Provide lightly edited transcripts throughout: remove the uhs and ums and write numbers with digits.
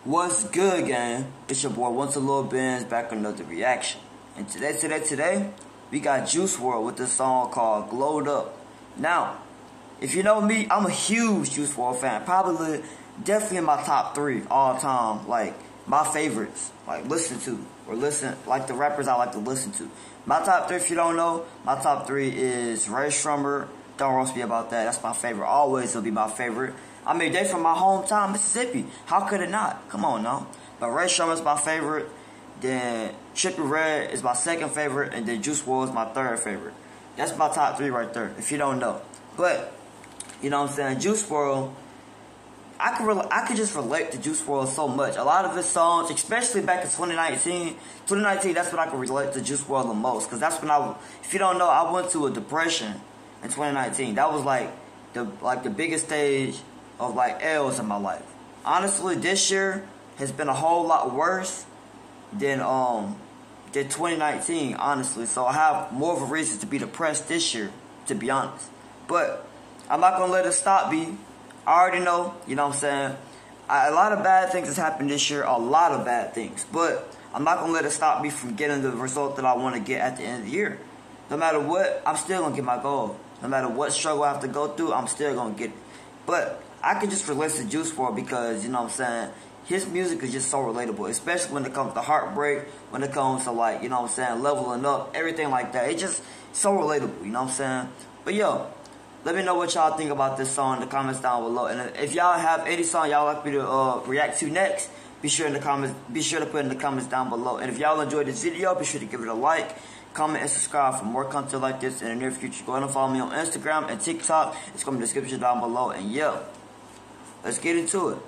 What's good, gang? It's your boy Once a Little Benz back on another reaction. And today, we got Juice WRLD with this song called Glo'd Up. Now, if you know me, I'm a huge Juice WRLD fan. Probably, definitely in my top 3 all time. Like, my favorites. Like, like the rappers I like to listen to. My top 3, if you don't know, my top 3 is Ray Shrummer. Don't roast me about that. That's my favorite. Always will be my favorite. I mean, they from my hometown, Mississippi. How could it not? Come on now. But Ray Shrummer's my favorite. Then Trippie Redd is my second favorite. And then Juice WRLD is my third favorite. That's my top 3 right there, if you don't know. But, you know what I'm saying? Juice WRLD, I could just relate to Juice WRLD so much. A lot of his songs, especially back in 2019, that's when I could relate to Juice WRLD the most. Because that's when if you don't know, I went to a depression in 2019. That was like the biggest stage of like L's in my life. Honestly, this year has been a whole lot worse than 2019, honestly. So I have more of a reason to be depressed this year, to be honest. But I'm not gonna let it stop me. I already know, you know what I'm saying? A lot of bad things has happened this year, a lot of bad things. But I'm not gonna let it stop me from getting the result that I want to get at the end of the year. No matter what, I'm still gonna get my goal. No matter what struggle I have to go through, I'm still gonna get it. But I can just relate to Juice WRLD because, you know what I'm saying, his music is just so relatable, especially when it comes to heartbreak, when it comes to, like, you know what I'm saying, leveling up, everything like that. It's just so relatable, you know what I'm saying? But yo, let me know what y'all think about this song in the comments down below. And if y'all have any song y'all like me to react to next, be sure to put in the comments down below. And if y'all enjoyed this video, be sure to give it a like, comment, and subscribe for more content like this in the near future. Go ahead and follow me on Instagram and TikTok. It's going to be in the description down below. And yeah, let's get into it.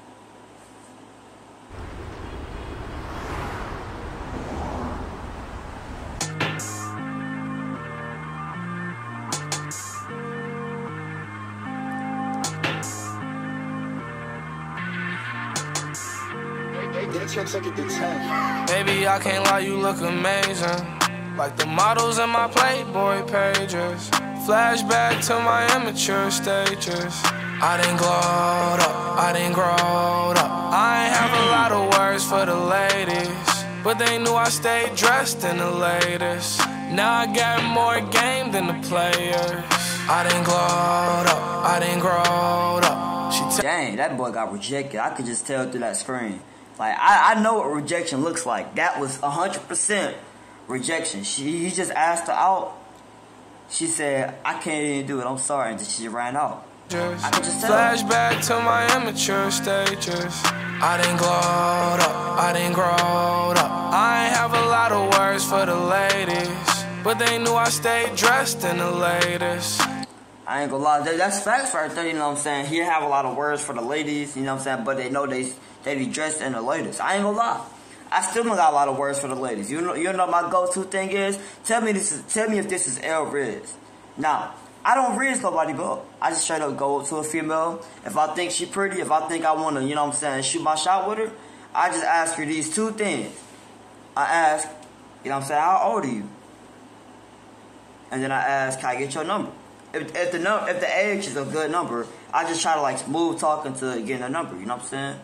Baby, I can't lie, you look amazing. Like the models in my Playboy pages. Flashback to my immature stages. I done glowed up, I done growed up. I ain't have a lot of words for the ladies, but they knew I stayed dressed in the latest. Now I got more game than the players. I done glowed up, I done growed up. Dang, that boy got rejected. I could just tell through that screen. Like, I know what rejection looks like. That was 100% rejection. He just asked her out. She said, I can't even do it, I'm sorry, and she ran out. I could just tell. Flashback to my immature stages. I done glowed up, I done growed up. I ain't have a lot of words for the ladies, but they knew I stayed dressed in the latest. I ain't gonna lie, that's facts right there, you know what I'm saying? He have a lot of words for the ladies, you know what I'm saying? But they know they be dressed in the latest. I ain't gonna lie. I still don't got a lot of words for the ladies. You know my go-to thing is? Tell me if this is Riz. Now, I don't riz nobody go. I just straight up go up to a female. If I think she pretty, if I think I wanna, you know what I'm saying, shoot my shot with her, I just ask her these 2 things. I ask, you know what I'm saying, how old are you? And then I ask, can I get your number? If the age is a good number, I just try to like smooth talking to getting a number, you know what I'm saying?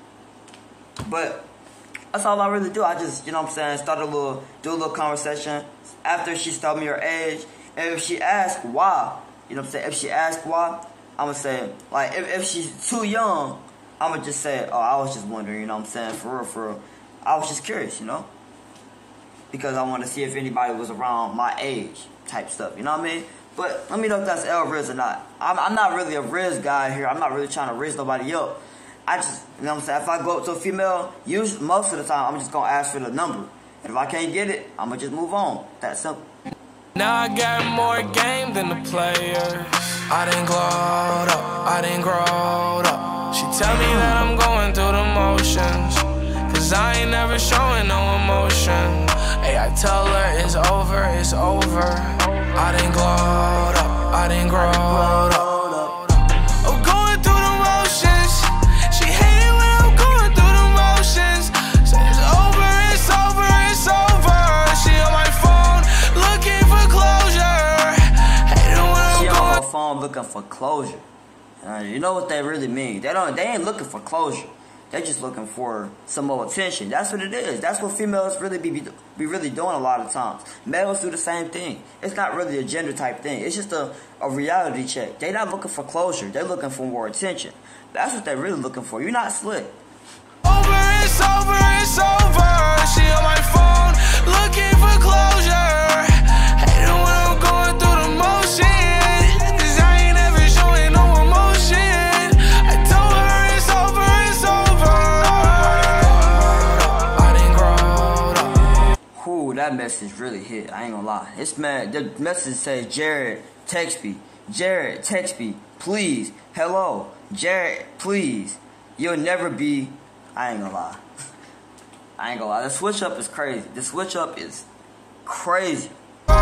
But that's all I really do. I just, you know what I'm saying, do a little conversation. After she told me her age, and if she asks why, you know what I'm saying, if she asks why, I'm gonna say, like, if she's too young, I'm gonna just say, oh, I was just wondering, you know what I'm saying, for real. I was just curious, you know? Because I want to see if anybody was around my age type stuff, you know what I mean? But let me know if that's Riz or not. I'm not really a Riz guy here. I'm not really trying to Riz nobody up. I just, you know what I'm saying, if I go up to a female, usually, most of the time, I'm just going to ask for the number. And if I can't get it, I'm going to just move on. That simple. Now I got more game than the players. I done glowed up, I done growed up. She tell me that I'm going through the motions, cause I ain't never showing no emotion. Hey, I tell her it's over, it's over. I done glowed up, I done growed up. I'm going through the motions. She hate it when I'm going through the motions. Say it's over, it's over, it's over. She on my phone looking for closure. Hate it when I'm she on her phone looking for closure. You know what they really mean? They ain't looking for closure. They're just looking for some more attention. That's what it is. That's what females really be really doing a lot of times. Males do the same thing. It's not really a gender type thing. It's just a reality check. They're not looking for closure. They're looking for more attention. That's what they're really looking for. You're not slick. It's over, it's over. She on my phone, looking for closure. Hating when I'm going through the motions, 'cause I ain't ever showing no emotion. I told her it's over, it's over. I done growed up. Whew, that message really hit. I ain't gonna lie. This man, the message says, Jared, text me. Jared, text me, please. Hello, Jared, please. You'll never be. I ain't gonna lie. I ain't gonna lie. The switch up is crazy. The switch up is crazy. I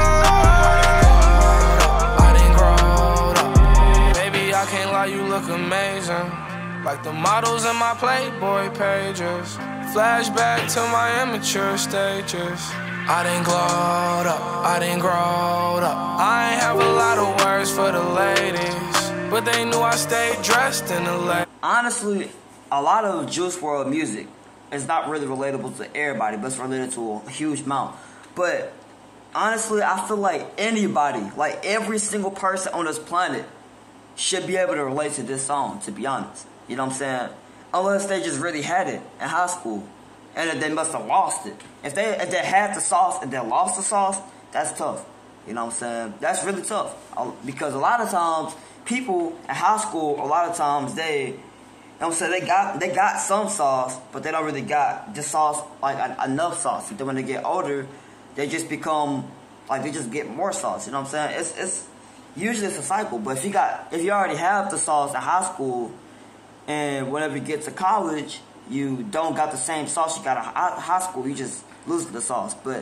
done growed up. Baby, I can't lie, you look amazing. Like the models in my Playboy pages. Flashback to my immature stages. I done glowed up, I done growed up. I ain't have a lot of words for the ladies, but they knew I stayed dressed in the late. Honestly, a lot of Juice WRLD music is not really relatable to everybody, but it's related to a huge amount. But honestly, I feel like anybody, like every single person on this planet, should be able to relate to this song, to be honest. You know what I'm saying? Unless they just really had it in high school, and that they must have lost it. If they had the sauce and they lost the sauce, that's tough. You know what I'm saying? That's really tough. Because a lot of times, people in high school, a lot of times they, you know what I'm saying, they got some sauce, but they don't really got the sauce, like enough sauce. And then when they get older, they just become, like they just get more sauce. You know what I'm saying? It's usually it's a cycle. But if you already have the sauce in high school, and whenever you get to college, you don't got the same sauce you got in high school. You just lose the sauce. But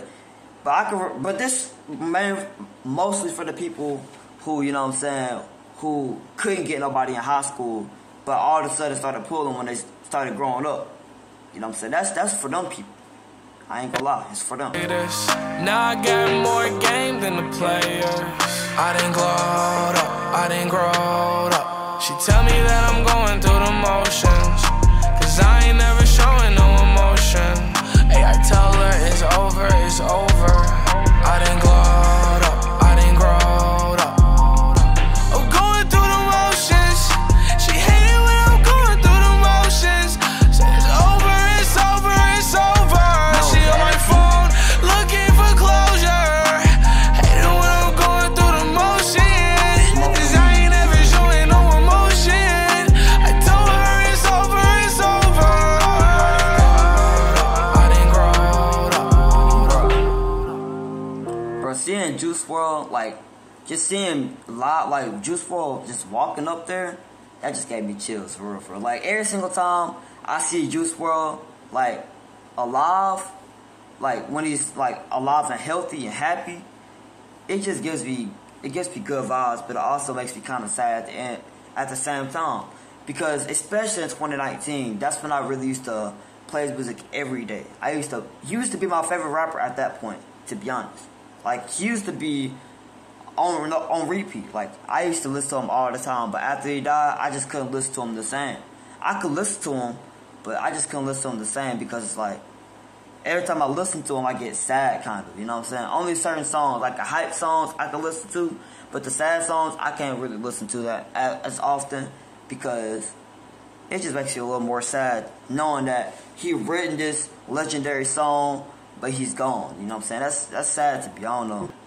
this mostly for the people who, you know what I'm saying, who couldn't get nobody in high school, but all of a sudden started pulling when they started growing up. You know what I'm saying? That's for them people. I ain't gonna lie, it's for them. Now I got more game than the players. I done glowed up, I done growed up. She tell me that I'm going through the motions, 'cause I ain't never showing no emotion. Hey, I tell her it's over, it's over. I done glowed up, I done growed up. I'm going through the motions. She hate it when I'm going through the motions. Say it's over, it's over, it's over. She on my phone, looking for closure. Hate it when I'm going through the motions, 'cause I ain't ever showing no emotion. I told her it's over, it's over. I done growed up. Bro, seeing Juice WRLD, like, just seeing like Juice WRLD just walking up there, that just gave me chills, for real, for real. Like, every single time I see Juice WRLD, like, alive, like, when he's, like, alive and healthy and happy, it just gives me good vibes, but it also makes me kind of sad at the same time. Because, especially in 2019, that's when I really used to play his music every day. He used to be my favorite rapper at that point, to be honest. Like, he used to be on repeat. Like, I used to listen to him all the time, but after he died, I just couldn't listen to him the same. I could listen to him, but I just couldn't listen to him the same, because it's like, every time I listen to him, I get sad, kind of, you know what I'm saying? Only certain songs, like the hype songs, I can listen to, but the sad songs, I can't really listen to that as often, because it just makes you a little more sad, knowing that he written this legendary song, but he's gone, you know what I'm saying? That's sad to be, I don't know.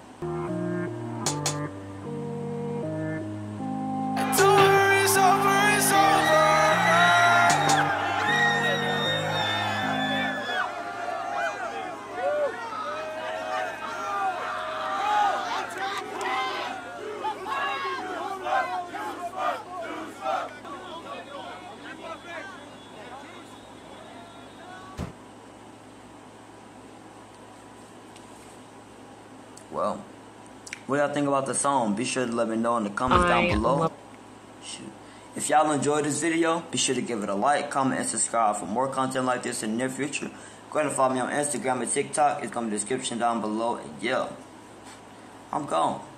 It's over, it's over, it's over. Well, what y'all think about the song? Be sure to let me know in the comments down below. Shoot. If y'all enjoyed this video, be sure to give it a like, comment, and subscribe for more content like this in the near future. Go ahead and follow me on Instagram and TikTok. It's going to be in the description down below. And yeah, I'm gone.